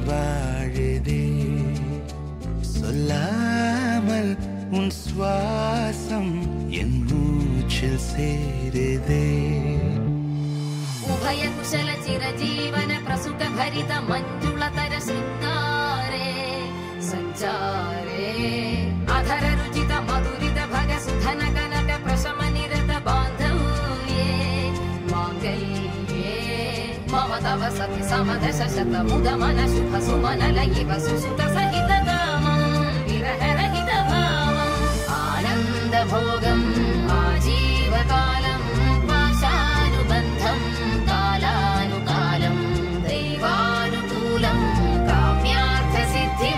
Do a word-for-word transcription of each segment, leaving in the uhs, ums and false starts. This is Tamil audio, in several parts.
வாழுதே சொல்லாமல் உன் சுவாசம் என் மூச்சில் சேருதே உபய குஷல சிரஜீவன பிரசுக பரித மஞ்சுளதர சிங்காரே சஞ்சாரே அதர ருச்சித மதுரித भग सुधन कनक प्रशम निरत बांधव्ये मांगल्ये मम तव सति समदश शत मुद मन शुभ सुमन लयिव सुसुत सहित कामं विरह रहित भावं आनंद भोगं आजीवकालं पाशानुबन्धं कालानुकालं दैवानुकूलं काम्यार्थ सिद्धिं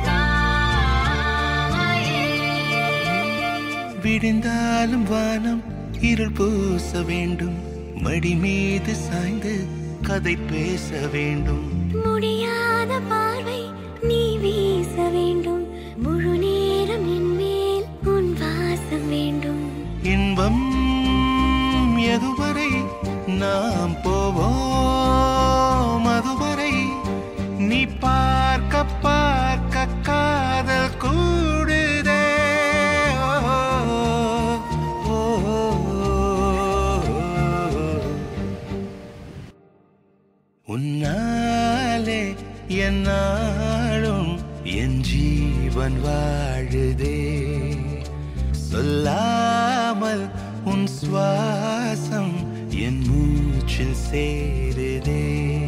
விடிந்தாலும் வானம் இருள் பூச வேண்டும் மடி மீது சாய்ந்து கதை பேச வேண்டும் முடியாத பார்வை நீ வீச வேண்டும் முழு நேரம் என் மேல் உன் வாசம் வேண்டும் இன்பம் எதுவரை நாம் போவோம் அதுவரை நீ பார்க்க பார்க்க காதல் கூடுதே உன்னாலே என்னாலும் என் ஜீவன் வாழுதே சொல்லாமல் உன் சுவாசம் என் மூச்சில் சேருதே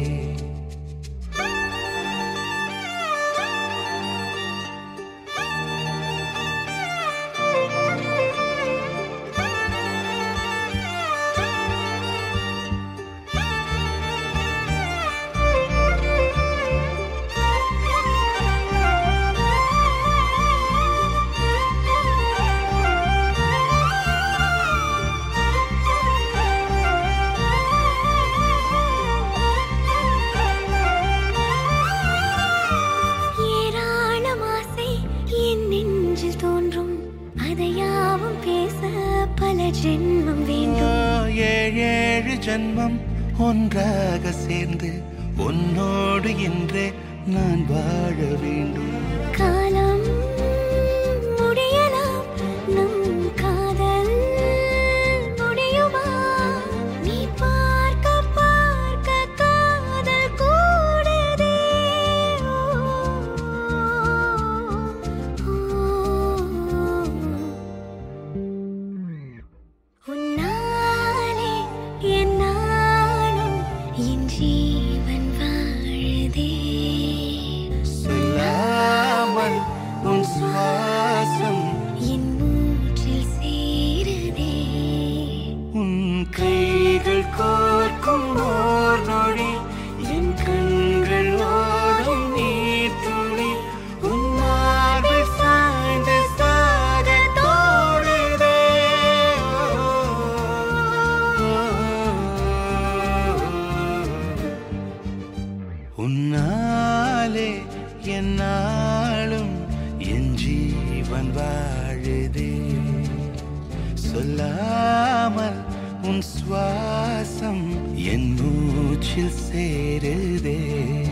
ஏழு ஜன்மம் ஒன்றாக சேர்ந்து உன்னோடு இன்றே நான் வாழ வேண்டும் காலம் முடியலாம் நம் காதல் முடியுமா நீ பார்க்க பார்க்க காதல் கூடுதே உன்னாலே என்னாலும் என் ஜீவன் வாழுதே சொல்லாமல் உன் சுவாசம் என் மூச்சில் சேருதே உன் கைகள் கோர்க்கும் ஓர் நொடி என் கண்கள் ஓடும் நீர் துளி உன் மார்பில் சாய்ந்து சாக தோடுதே உன்னாலே என்னாலும் என் ஜீவன் வாழுதே சொல்லாமல் உன் சுவாசம் என் மூச்சில் சேருதே